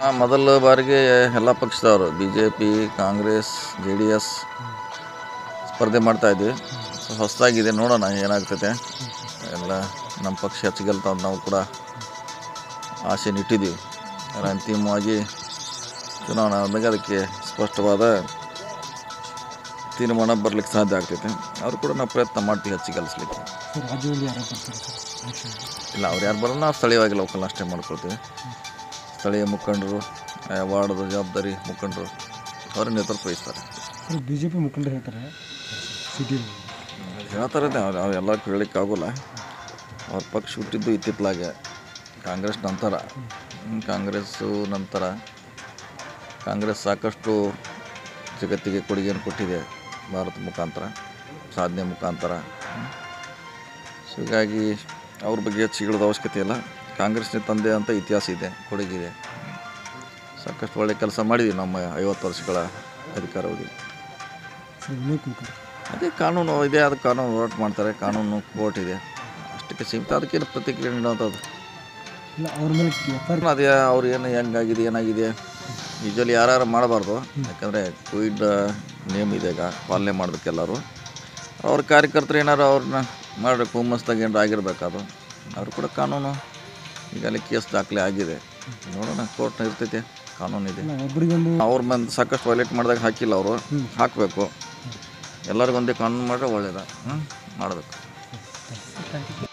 ಮೊದಲ ಬಾರಿಗೆ ಎಲ್ಲ ಪಕ್ಷದವರು BJP, ಕಾಂಗ್ರೆಸ್, JDS ಸ್ಪರ್ಧೆ ಮಾಡ್ತಾಯಿದ್ವಿ. ಸೊ ಹೊಸದಾಗಿದೆ, ನೋಡೋಣ ಏನಾಗ್ತದೆ. ಎಲ್ಲ ನಮ್ಮ ಪಕ್ಷ ಹೆಚ್ಚಿಗೆಲ್ತ ನಾವು ಕೂಡ ಆಸೆ ಇಟ್ಟಿದ್ದೀವಿ. ಅಂತಿಮವಾಗಿ ಚುನಾವಣೆ ಆದಾಗ ಅದಕ್ಕೆ ಸ್ಪಷ್ಟವಾದ ತೀರ್ಮಾನ ಬರಲಿಕ್ಕೆ ಸಾಧ್ಯ ಆಗ್ತೈತೆ. ಅವರು ಕೂಡ ನಾವು ಪ್ರಯತ್ನ ಮಾಡ್ತೀವಿ ಹೆಚ್ಚು ಗೆಲ್ಲಿಸ್ಲಿಕ್ಕೆ. ಇಲ್ಲ, ಅವ್ರು ಯಾರು ಬರೋಲ್ಲ, ನಾವು ಸ್ಥಳೀಯವಾಗಿ ಲೋಕಲ್ ಅಷ್ಟೇ ಮಾಡ್ಕೊಳ್ತೀವಿ. ಸ್ಥಳೀಯ ಮುಖಂಡರು, ವಾರ್ಡದ ಜವಾಬ್ದಾರಿ ಮುಖಂಡರು ಅವರ ನೇತೃತ್ವ ವಹಿಸ್ತಾರೆ. BJP ಮುಖಂಡರು ಹೇಳ್ತಾರೆ ಅವೆಲ್ಲ ಕೇಳಲಿಕ್ಕಾಗೋಲ್ಲ. ಅವ್ರ ಪಕ್ಷ ಹುಟ್ಟಿದ್ದು ಇತ್ತಿತ್ತಲಾಗೆ ಕಾಂಗ್ರೆಸ್ ನಂತರ. ಕಾಂಗ್ರೆಸ್ ಸಾಕಷ್ಟು ಜಗತ್ತಿಗೆ ಕೊಡುಗೆಯನ್ನು ಕೊಟ್ಟಿದೆ ಭಾರತ ಮುಖಾಂತರ, ಸಾಧನೆ ಮುಖಾಂತರ. ಸೊ ಹೀಗಾಗಿ ಅವ್ರ ಬಗ್ಗೆ ಹೆಚ್ಚು ಹೇಳೋದು ಅವಶ್ಯಕತೆ ಇಲ್ಲ. ಕಾಂಗ್ರೆಸ್ನ ತಂದೆ ಅಂತ ಇತಿಹಾಸ ಇದೆ, ಕೊಡುಗಿದೆ. ಸಾಕಷ್ಟು ಒಳ್ಳೆ ಕೆಲಸ ಮಾಡಿದ್ವಿ ನಮ್ಮ 50 ವರ್ಷಗಳ ಅಧಿಕಾರಾವಧಿ. ಅದೇ ಕಾನೂನು ಇದೆ, ಅದು ಕಾನೂನು ಹೋರಾಟ ಮಾಡ್ತಾರೆ, ಕಾನೂನು ಕೋರ್ಟ್ ಇದೆ, ಅಷ್ಟಕ್ಕೆ ಸೀಮಿತ. ಅದಕ್ಕೇನು ಪ್ರತಿಕ್ರಿಯೆ ನೀಡೋವಂಥದ್ದು ಅದೇ ಅವ್ರು ಏನು ಹೆಂಗಾಗಿದೆ ಏನಾಗಿದೆ ಯೂಶ್ವಲಿ ಯಾರು ಮಾಡಬಾರ್ದು. ಯಾಕಂದರೆ ಕೋವಿಡ್ ನೇಮ್ ಇದೆ, ಈಗ ಪಾಲನೆ ಮಾಡಬೇಕೆಲ್ಲರೂ. ಅವ್ರ ಕಾರ್ಯಕರ್ತರು ಏನಾರು ಅವ್ರನ್ನ ಮಾಡಬೇಕು, ಹುಮ್ಮಸ್ದಾಗ ಏನಾರು ಆಗಿರ್ಬೇಕು. ಅದು ಅವರು ಕೂಡ ಕಾನೂನು ಈಗಲೇ ಕೇಸ್ ದಾಖಲೆ ಆಗಿದೆ. ನೋಡೋಣ, ಕೋರ್ಟ್ನ ಇರ್ತೈತೆ, ಕಾನೂನಿದೆ. ಅವ್ರ ಮಂದಿ ಸಾಕಷ್ಟು ವೈಲೇಟ್ ಮಾಡಿದಾಗ ಹಾಕಿಲ್ಲ, ಅವರು ಹಾಕಬೇಕು. ಎಲ್ಲರಿಗೊಂದೇ ಕಾನೂನು ಮಾಡಿದ್ರೆ ಒಳ್ಳೇದು ಮಾಡಬೇಕು.